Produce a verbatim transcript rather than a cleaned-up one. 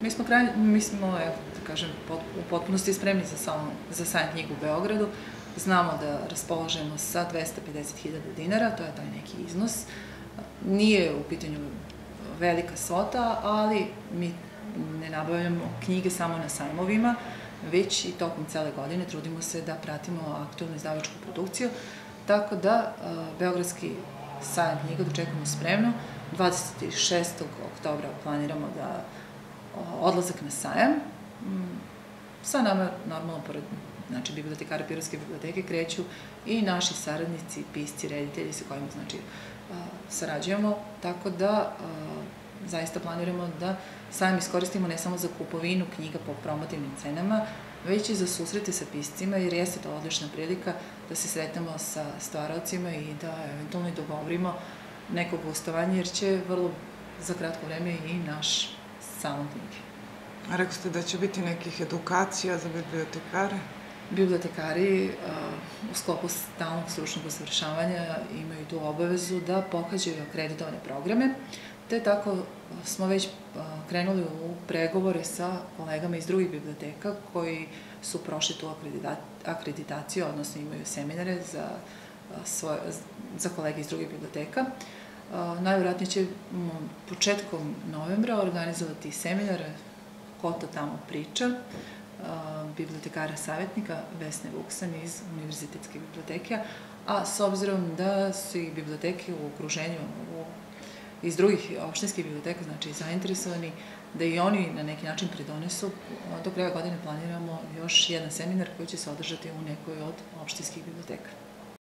Mi smo, kraj, mi smo evo, da kažem, u potpunosti spremni za, za sajam knjigu u Beogradu. Znamo da raspolažemo sa dvesta pedeset hiljada dinara, to je taj neki iznos. Nije u pitanju velika svota, ali mi ne nabavljamo knjige samo na sajmovima, već i tokom cele godine trudimo se da pratimo aktualnu izdavačku produkciju, tako da Beogradski sajam knjiga dočekamo spremno. dvadeset šestog oktobra planiramo da odlazak na sajam. Sa nama, normalno, pored znači, bibliotekara Pirotske biblioteke, kreću i naši saradnici, pisci, reditelji sa kojima znači, sarađujemo, tako da zaista planiramo da sajam iskoristimo ne samo za kupovinu knjiga po promotivnim cenama, već i za susrete sa piscima, jer jeste to odlična prilika da se sretnemo sa stvaralcima i da eventualno i dogovorimo neko gostovanje, jer će vrlo za kratko vreme i naš salon knjige. A rekli ste da će biti nekih edukacija za bibliotekare? Bibliotekari u sklopu stalnog stručnog usavršavanja imaju tu obavezu da pohađaju akreditovane programe, te tako smo već krenuli u pregovore sa kolegama iz drugih biblioteka koji su prošli tu akreditaciju, odnosno imaju seminare za, svoje, za kolege iz drugih biblioteka. Najvjerojatnije će početkom novembra organizovati seminar Ko to tamo priča, bibliotekara savjetnika Vesne Vuksan iz Univerzitetske biblioteke, a s obzirom da su i biblioteke u okruženju iz drugih opštinskih biblioteka, znači zainteresovani, da i oni na neki način pridonesu, do kraja godine planiramo još jedan seminar koji će se održati u nekoj od opštinskih biblioteka.